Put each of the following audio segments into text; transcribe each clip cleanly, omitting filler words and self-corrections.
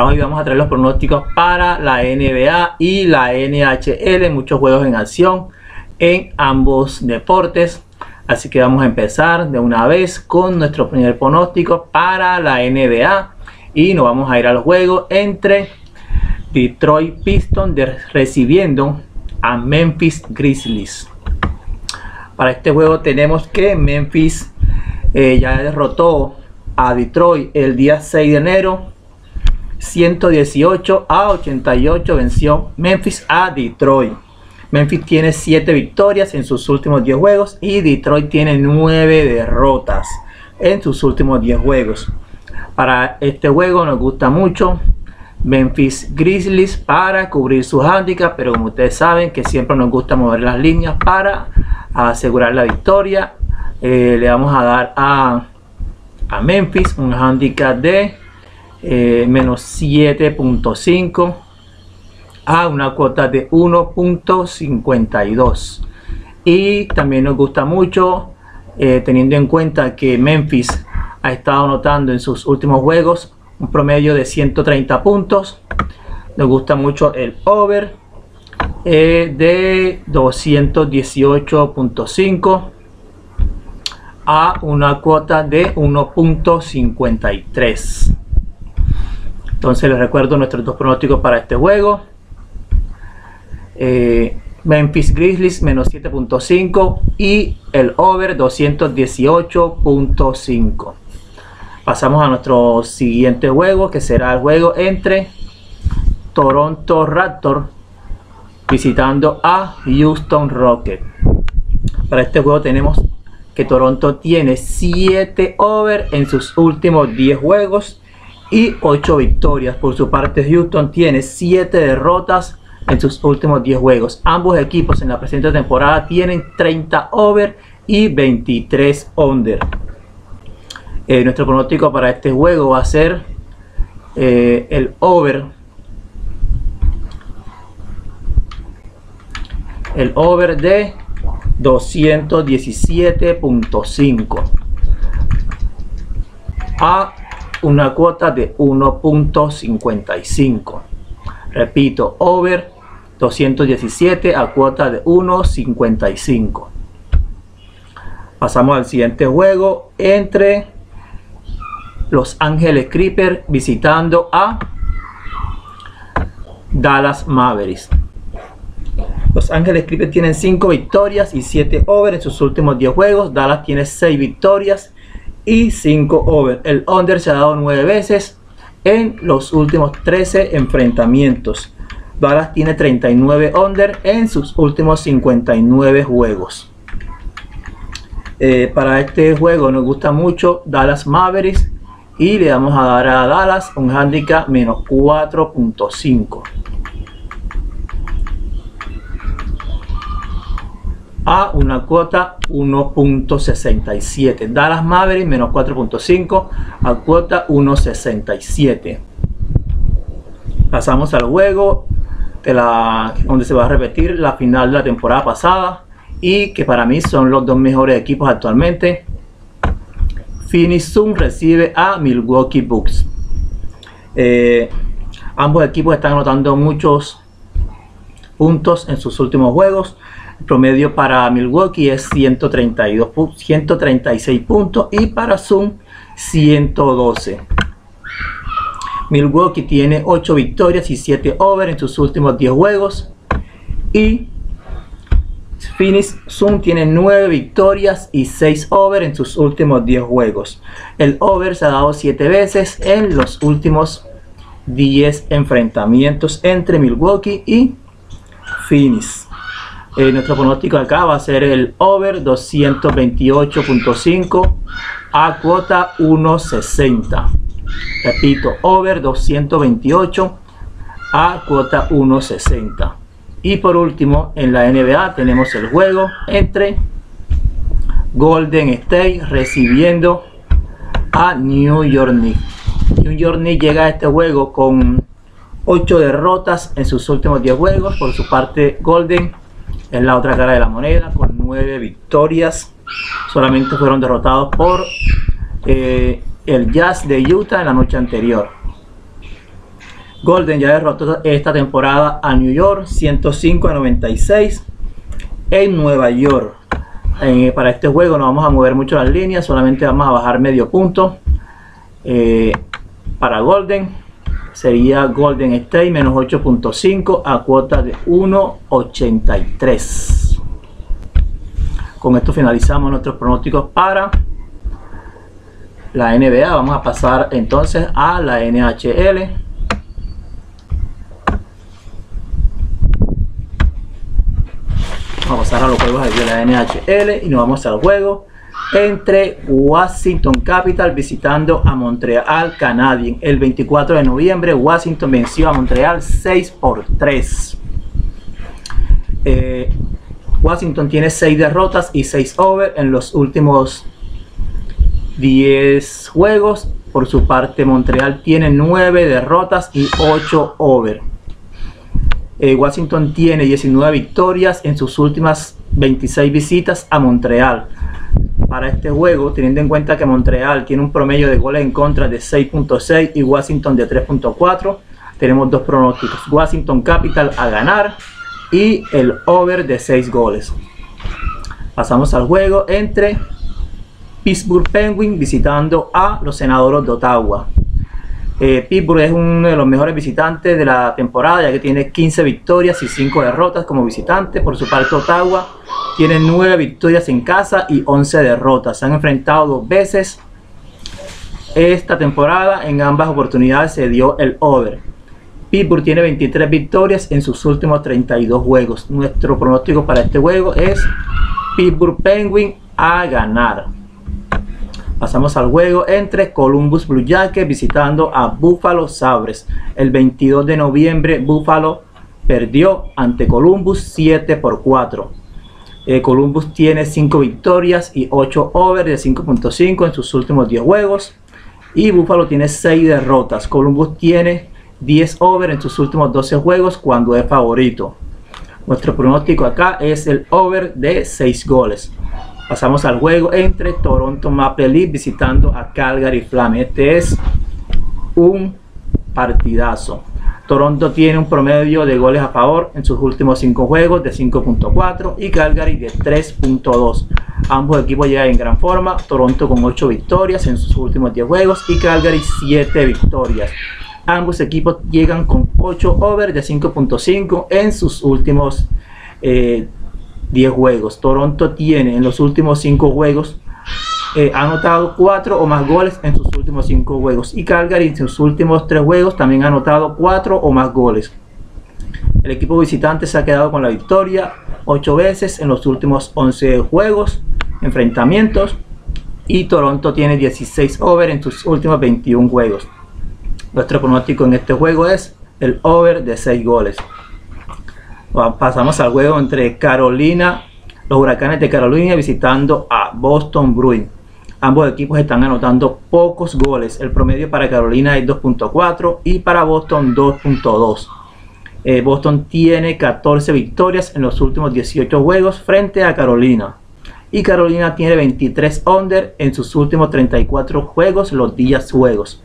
Hoy vamos a traer los pronósticos para la NBA y la NHL, muchos juegos en acción en ambos deportes. Así que vamos a empezar de una vez con nuestro primer pronóstico para la NBA y nos vamos a ir al juego entre Detroit Pistons recibiendo a Memphis Grizzlies. Para este juego tenemos que Memphis ya derrotó a Detroit el día 6 de enero, 118-88 venció Memphis a Detroit. Memphis tiene 7 victorias en sus últimos 10 juegos y Detroit tiene 9 derrotas en sus últimos 10 juegos. Para este juego nos gusta mucho Memphis Grizzlies para cubrir su handicap, pero como ustedes saben que siempre nos gusta mover las líneas para asegurar la victoria. Le vamos a dar a Memphis un handicap de menos 7.5 a una cuota de 1.52. Y también nos gusta mucho, teniendo en cuenta que Memphis ha estado anotando en sus últimos juegos un promedio de 130 puntos, nos gusta mucho el over de 218.5 a una cuota de 1.53. Entonces les recuerdo nuestros dos pronósticos para este juego. Memphis Grizzlies menos 7.5 y el over 218.5. Pasamos a nuestro siguiente juego, que será el juego entre Toronto Raptors visitando a Houston Rockets. Para este juego tenemos que Toronto tiene 7 over en sus últimos 10 juegos y 8 victorias. Por su parte, Houston tiene 7 derrotas en sus últimos 10 juegos. Ambos equipos en la presente temporada tienen 30 over y 23 under. Nuestro pronóstico para este juego va a ser el over de 217.5 a una cuota de 1.55. Repito, over 217 a cuota de 1.55. Pasamos al siguiente juego entre Los Ángeles Clippers visitando a Dallas Mavericks. Los Ángeles Clippers tienen 5 victorias y 7 over en sus últimos 10 juegos. Dallas tiene 6 victorias y 5 over. El under se ha dado 9 veces en los últimos 13 enfrentamientos. Dallas tiene 39 under en sus últimos 59 juegos. Para este juego nos gusta mucho Dallas Mavericks y le vamos a dar a Dallas un handicap menos 4.5 a una cuota 1.67. Dallas Mavericks menos 4.5 a cuota 1.67. Pasamos al juego donde se va a repetir la final de la temporada pasada y que para mí son los dos mejores equipos actualmente. Phoenix Suns recibe a Milwaukee Bucks. Ambos equipos están anotando muchos puntos en sus últimos juegos. El promedio para Milwaukee es 136 puntos y para Suns 112. Milwaukee tiene 8 victorias y 7 over en sus últimos 10 juegos y Phoenix Suns tiene 9 victorias y 6 over en sus últimos 10 juegos. El over se ha dado 7 veces en los últimos 10 enfrentamientos entre Milwaukee y Phoenix. Nuestro pronóstico acá va a ser el over 228.5 a cuota 1.60. Repito, over 228 a cuota 1.60. Y por último, en la NBA tenemos el juego entre Golden State recibiendo a New York Knicks. New York Knicks llega a este juego con 8 derrotas en sus últimos 10 juegos. Por su parte, Golden es la otra cara de la moneda con 9 victorias. Solamente fueron derrotados por el Jazz de Utah en la noche anterior. Golden ya derrotó esta temporada a New York 105-96 en Nueva York. Para este juego no vamos a mover mucho las líneas, solamente vamos a bajar medio punto. Para Golden sería Golden State menos 8.5 a cuota de 1.83. Con esto finalizamos nuestros pronósticos para la NBA. Vamos a pasar entonces a la NHL. Vamos a pasar a los juegos de la NHL y nos vamos al juego entre Washington Capitals visitando a Montreal Canadiens. El 24 de noviembre Washington venció a Montreal 6-3. Washington tiene 6 derrotas y 6 over en los últimos 10 juegos. Por su parte, Montreal tiene 9 derrotas y 8 over. Washington tiene 19 victorias en sus últimas 26 visitas a Montreal. Para este juego, teniendo en cuenta que Montreal tiene un promedio de goles en contra de 6.6 y Washington de 3.4, tenemos dos pronósticos: Washington Capital a ganar y el over de 6 goles. Pasamos al juego entre Pittsburgh Penguins visitando a los Senadores de Ottawa. Pittsburgh es uno de los mejores visitantes de la temporada, ya que tiene 15 victorias y 5 derrotas como visitante. Por su parte, Ottawa tiene 9 victorias en casa y 11 derrotas. Se han enfrentado 2 veces esta temporada. En ambas oportunidades se dio el over. Pittsburgh tiene 23 victorias en sus últimos 32 juegos. Nuestro pronóstico para este juego es Pittsburgh Penguins a ganar. Pasamos al juego entre Columbus Blue Jackets visitando a Buffalo Sabres. El 22 de noviembre Buffalo perdió ante Columbus 7-4. Columbus tiene 5 victorias y 8 over de 5.5 en sus últimos 10 juegos. Y Buffalo tiene 6 derrotas. Columbus tiene 10 over en sus últimos 12 juegos cuando es favorito. Nuestro pronóstico acá es el over de 6 goles. Pasamos al juego entre Toronto Maple Leafs visitando a Calgary Flames. Este es un partidazo. Toronto tiene un promedio de goles a favor en sus últimos 5 juegos de 5.4 y Calgary de 3.2. Ambos equipos llegan en gran forma. Toronto con 8 victorias en sus últimos 10 juegos y Calgary 7 victorias. Ambos equipos llegan con 8 over de 5.5 en sus últimos 10 juegos. Toronto tiene en los últimos 5 juegos ha anotado 4 o más goles en sus últimos 5 juegos y Calgary en sus últimos 3 juegos también ha anotado 4 o más goles. El equipo visitante se ha quedado con la victoria 8 veces en los últimos 11 juegos, enfrentamientos, y Toronto tiene 16 over en sus últimos 21 juegos. Nuestro pronóstico en este juego es el over de 6 goles. Pasamos al juego entre los Huracanes de Carolina visitando a Boston Bruins. Ambos equipos están anotando pocos goles. El promedio para Carolina es 2.4 y para Boston 2.2. Boston tiene 14 victorias en los últimos 18 juegos frente a Carolina. Y Carolina tiene 23 under en sus últimos 34 juegos los días jueves.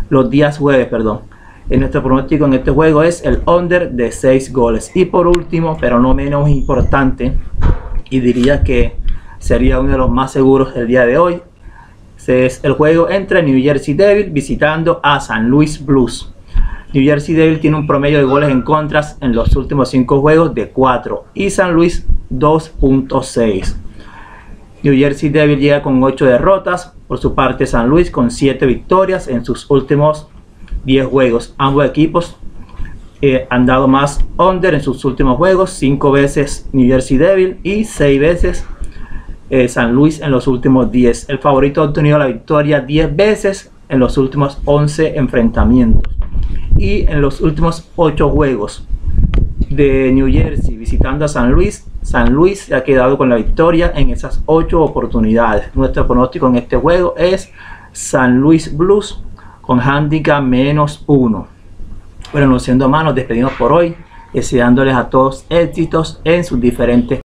Nuestro pronóstico en este juego es el under de 6 goles. Y por último, pero no menos importante, y diría que sería uno de los más seguros el día de hoy, es el juego entre New Jersey Devils visitando a San Luis Blues. New Jersey Devils tiene un promedio de goles en contra en los últimos 5 juegos de 4 y San Luis 2.6. New Jersey Devils llega con 8 derrotas. Por su parte, San Luis con 7 victorias en sus últimos 10 juegos. Ambos equipos han dado más under en sus últimos juegos. 5 veces New Jersey Devils y 6 veces San Luis en los últimos 10. El favorito ha obtenido la victoria 10 veces en los últimos 11 enfrentamientos. Y en los últimos 8 juegos de New Jersey visitando a San Luis se ha quedado con la victoria en esas 8 oportunidades. Nuestro pronóstico en este juego es San Luis Blues con handicap -1. Bueno, no siendo más, nos despedimos por hoy, deseándoles a todos éxitos en sus diferentes